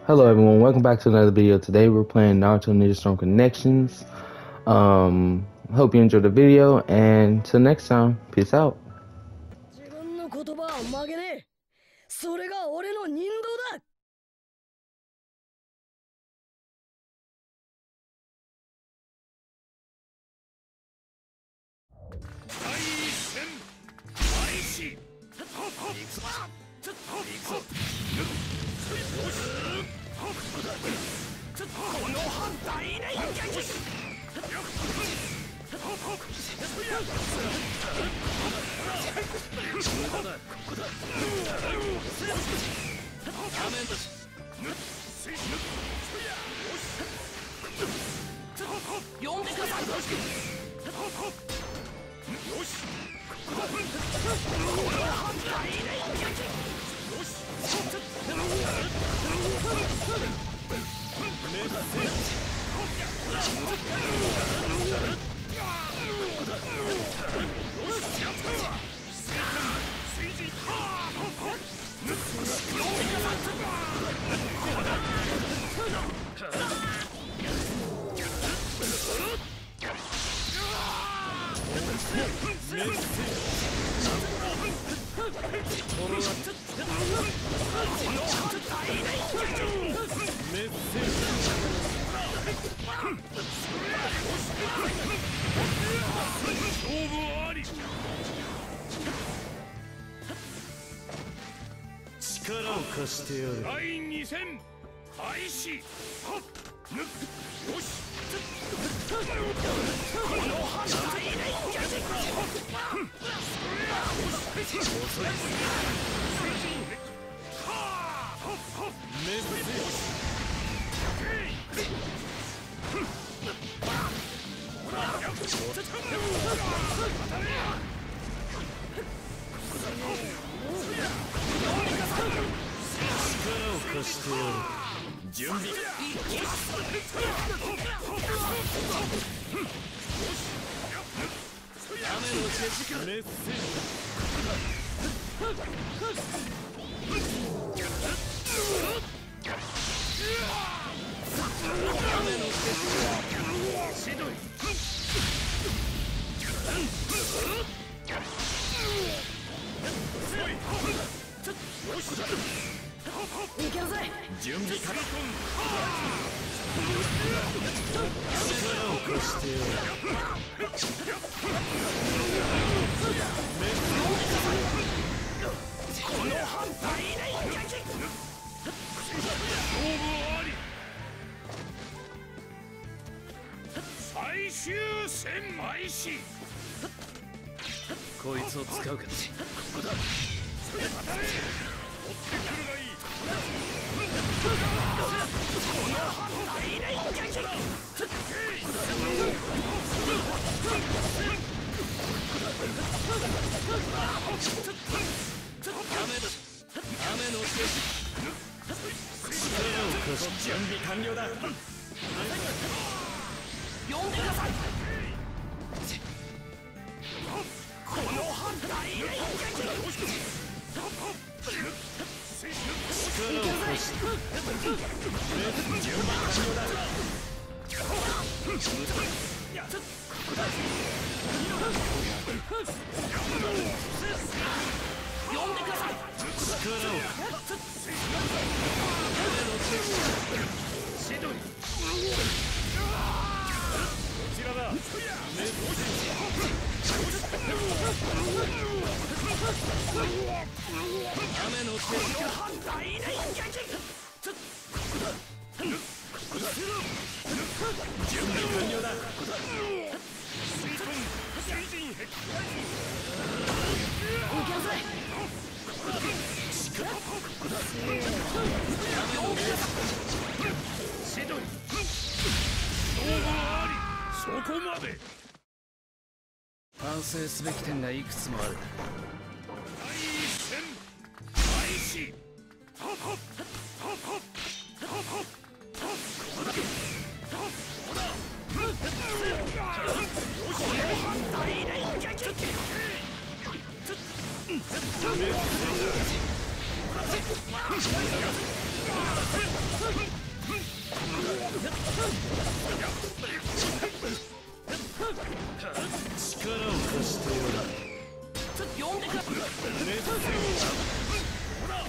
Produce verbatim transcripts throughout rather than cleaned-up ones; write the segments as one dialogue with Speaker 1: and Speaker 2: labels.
Speaker 1: Hello everyone, welcome back to another video. Today we're playing Naruto Ninja Storm Connections. Um, hope you enjoyed the video, and till next time, peace out.
Speaker 2: 自分の言葉は曲げねえ。それが俺の人道だ。第一戦開始。行くぞ。行くぞ。よし。この反対に撃つ。呼んでください。よし。この反対に撃つ。よし。力を貸してやる。第二戦開始。はっぬよし。この反対に撃つ。遅い。はあはっはっメスよし。力を貸してやる。準備。雨の手力。メッセージ。雨の手力。しどい。いけるぜ。準備から。力を貸してやる。この反対に撃つ。勝負あり。最終戦開始。こいつを使うか。ここだ。追ってくるがいい。この反対に撃つ。雨の手力。力を貸し。準備完了だ。呼んでください。この反対に撃つ。力を貸し。準備完了だ。呼んでください。力を。シドニー。こちらだ。雨の手力。反対に撃つ。準備完了だ。いけるぜ。シドニー。勝負あり。そこまで。反省すべき点がいくつもある。第一戦開始。はっはっはっはっはっはっ。ここだ。この反対に撃つ。こ力を貸してやる。呼んでくれ。ほら。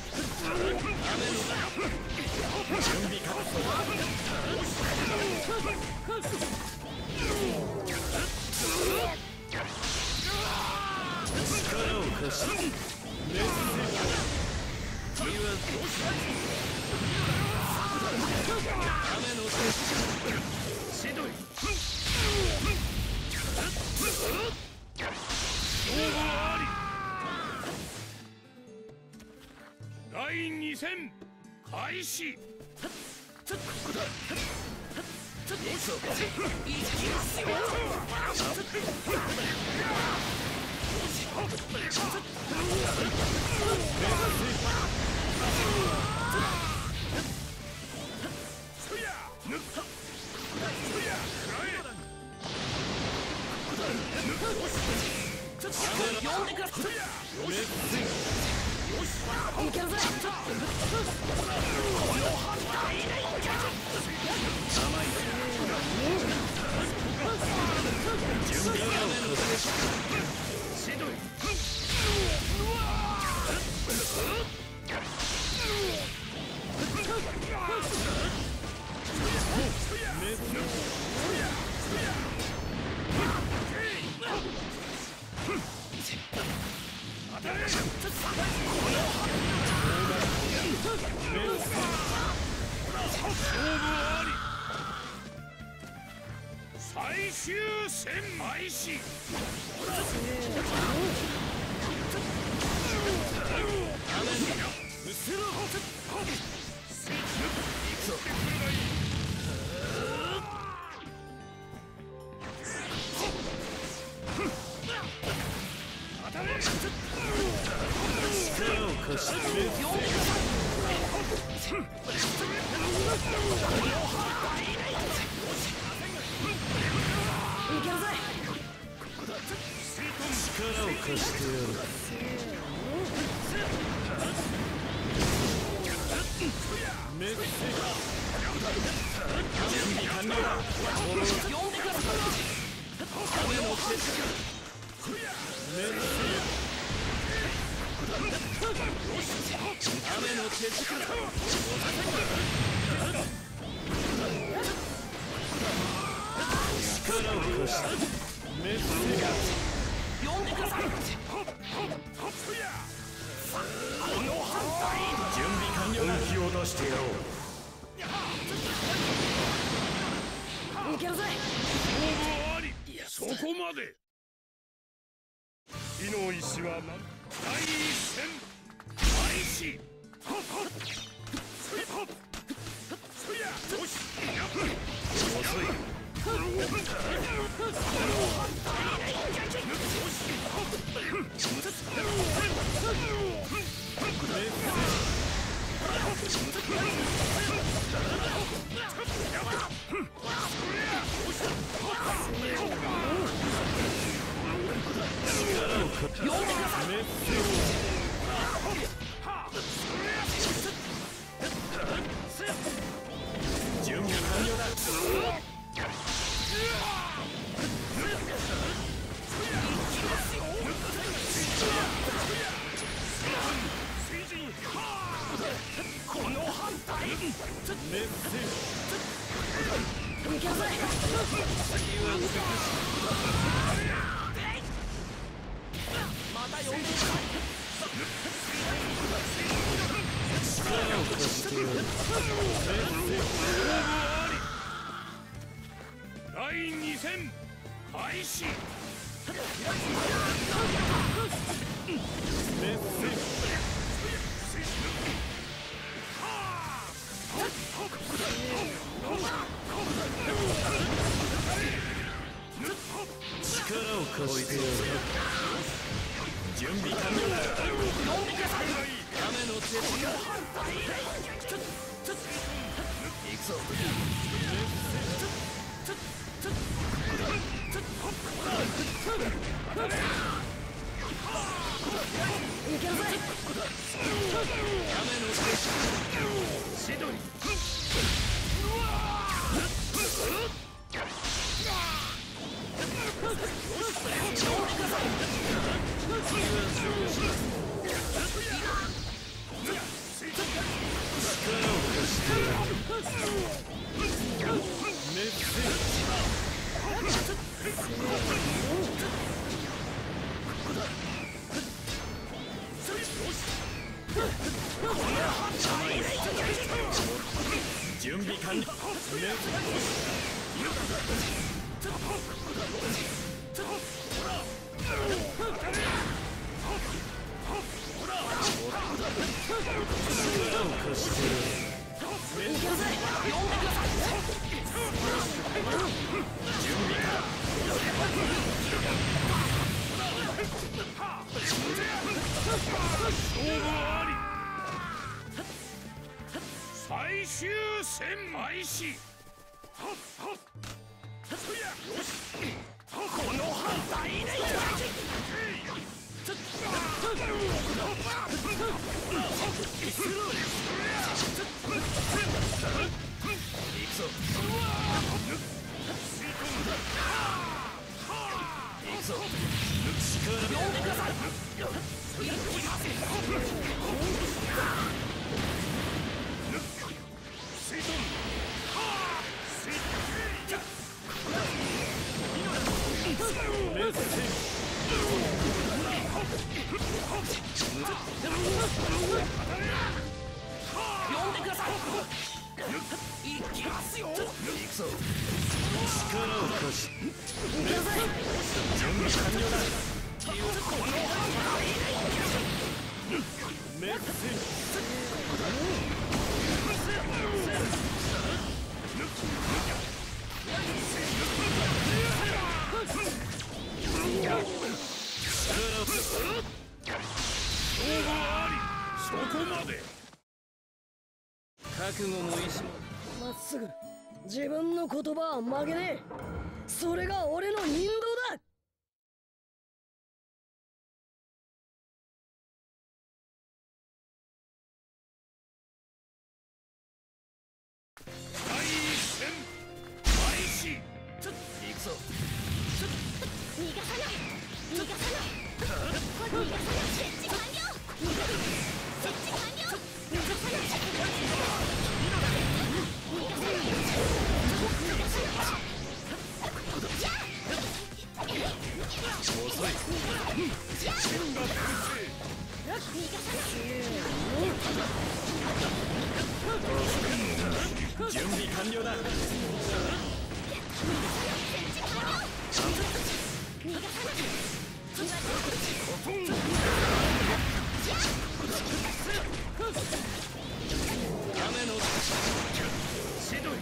Speaker 2: 準備か。力を貸して。君はどうしたい。雨の手しどい。勝負あり。だいに戦開始。ここだ。どうした。いきますよ。呼んでください。いけるぜ。準備がしどい。最終戦開始。力を貸して。力を貸してやる。準備完了だ。呼んでください。雨の手力。雨の手力。力を貸して。呼んでください。準備完了。本気を出してやろう。いけるぜ。勝負あり。そこまで。火の石は何。第一戦開始。遅い。準備完了だ。この反対。また呼んでください。力を貸してやる。だいに戦開始。力を貸してやる。準備完了だ。呼んでください。雨の手力。行くぞ。いけるぜ。雨の手力。シドニー。 準備完了。最終戦開始。この反対ね。呼んでください。行きますよ。行くぞ。力を貸し。準備完了だ。このメッセーそこまで。覚悟も意志も
Speaker 3: まっすぐ自分の言葉は曲げねえ。それが俺の人道だ。
Speaker 2: 第一戦開始。行くぞ。
Speaker 4: 逃がさない逃がさない逃がさない設置完了設置完了逃がさない
Speaker 2: 遅い。剣が準備完了だ。雨のしどい。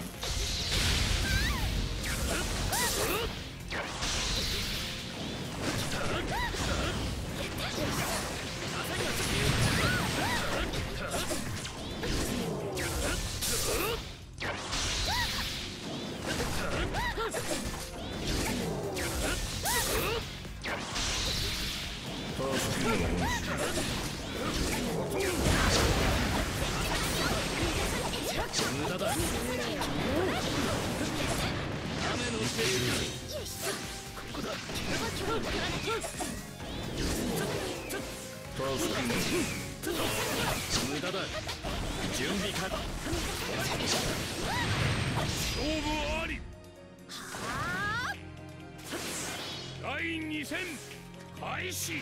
Speaker 2: 無駄だ。雨のせい。ここだ。無駄だ。準備完。勝負あり。第二戦開始。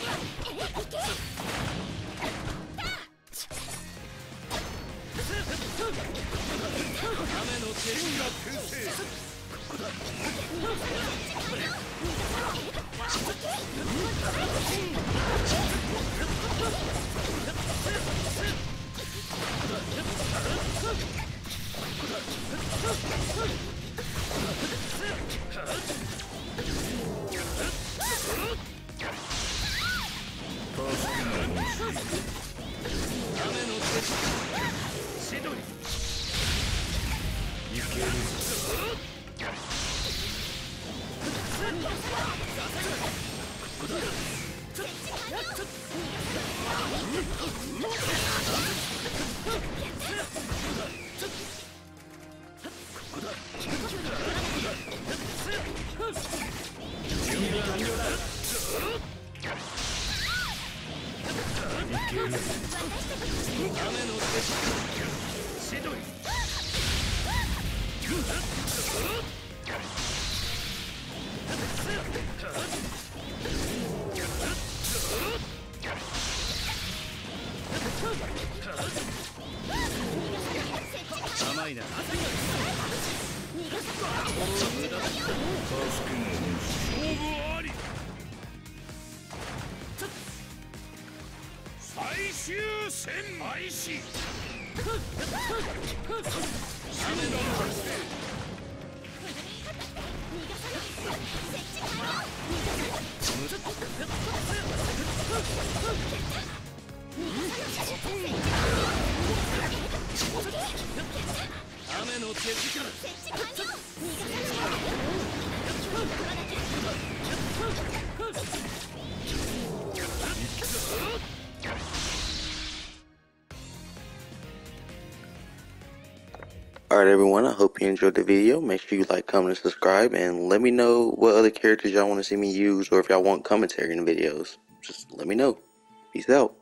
Speaker 2: 雨の剣が燻製。ここだ。雨の手しどり。いけるぞ。ここだ。 甘いな。勝負あり。最終戦開始。雨の雨の手力。
Speaker 5: Alright everyone, I hope you enjoyed the video. Make sure you like, comment, and subscribe, and let me know what other characters y'all want to see me use, or if y'all want commentary in the videos. Just let me know. Peace out.